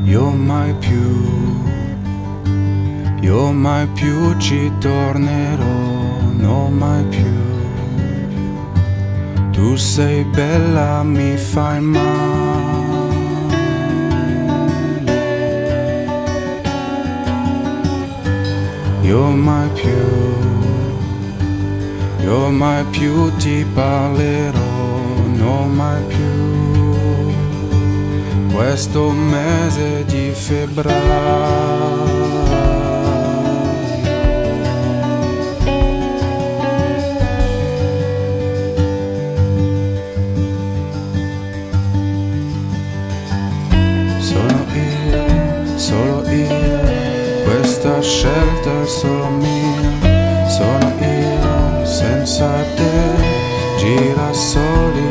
io mai più ci tornerò, no mai più. Tu sei bella, mi fai male. Io mai più ti parlerò, no mai più. Questo mese di febbraio solo io, questa scelta è solo mia, sono io senza te, girasoli,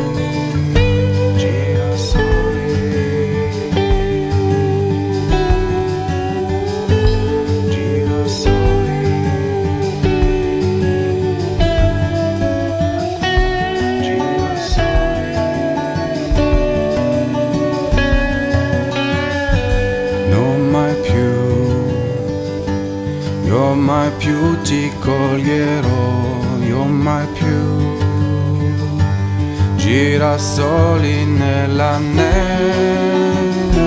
girasoli, girasoli, girasoli. Io mai più ti coglierò, io mai più. Girasoli nella neve.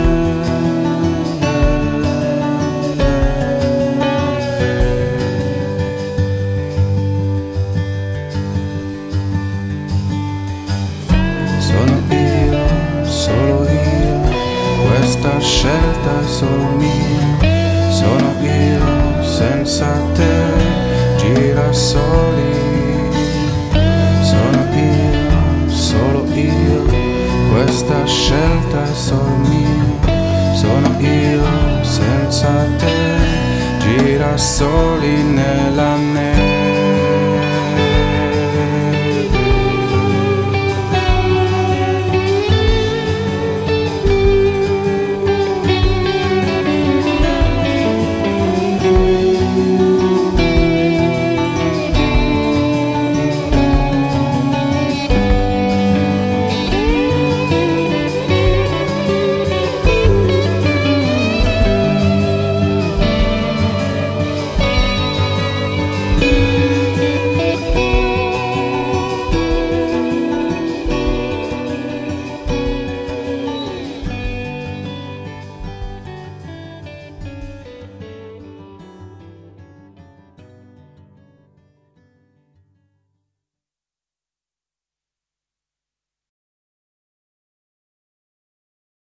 Sono io, solo io, questa scelta è solo mia, sono io senza te, girasoli, sono io, solo io, questa scelta è solo mia, sono io senza te, girasoli nella neve.